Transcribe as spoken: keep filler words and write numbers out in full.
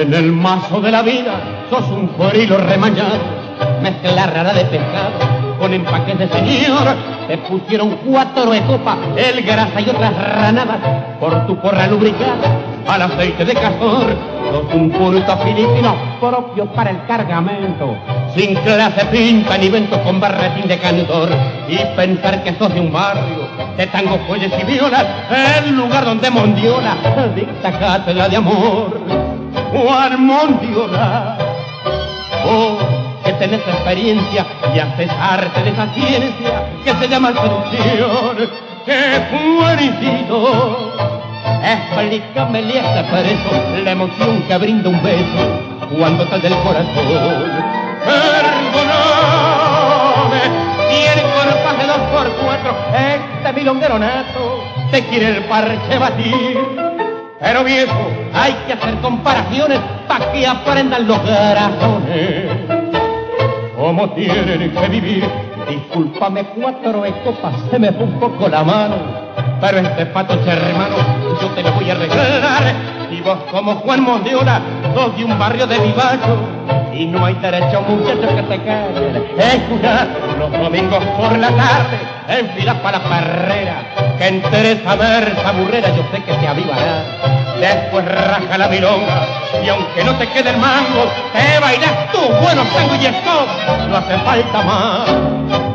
En el mazo de la vida sos un cuerilo remañado, mezcla rara de pescado con empaques de señor. Te pusieron cuatro de copa, el grasa y otras ranadas por tu porra lubricada al aceite de Castor. Sos un purito filipino propio para el cargamento, sin clase, pinta ni vento, con barretín de cantor. Y pensar que sos de un barrio de tango, joyas y violas, el lugar donde Mondiola dicta cátedra de amor. Juan Mondiola, oh, que tenés experiencia y haces arte de esa ciencia que se llama seducción. ¡Qué buenito! Explícame esta por eso la emoción que brinda un beso cuando te del corazón. Perdóname, si el compás de dos por cuatro este milonguero nato te quiere el parche batir. Pero viejo, hay que hacer comparaciones pa' que aprendan los corazones cómo tienen que vivir. Discúlpame, cuatro de copas, se me fue un poco la mano, pero este patoche hermano yo te lo voy a regalar. Y vos como Juan Mondiola sos de un barrio de vivacho y no hay derecho muchachos que te callen. Escucha, los domingos por la tarde en filas para la carrera, que enteres a ver esa burrera, yo sé que te avivará. Después raja la milonga y aunque no te quede el mango, te bailas tú buenos tango y stop, no hace falta más.